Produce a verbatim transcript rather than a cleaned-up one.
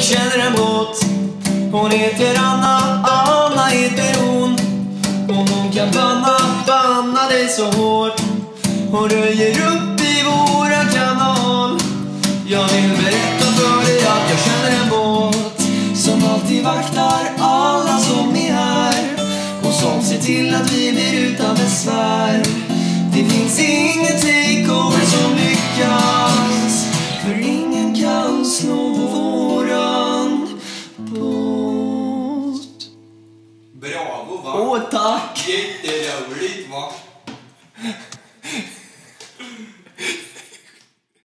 känner en båt. Hon heter Anna, Anna heter hon. Och hon kan banna, banna dig så hårt. Hon röjer upp i våra kanal. Jag vill berätta för dig att jag känner en båt som alltid vaktar alla som är här och som ser till att vi blir utan besvär. Det finns inget takeover som lyckas, för ingen kan slå våran båt. Bravo, va? Åh, tack! Jätteroligt, va?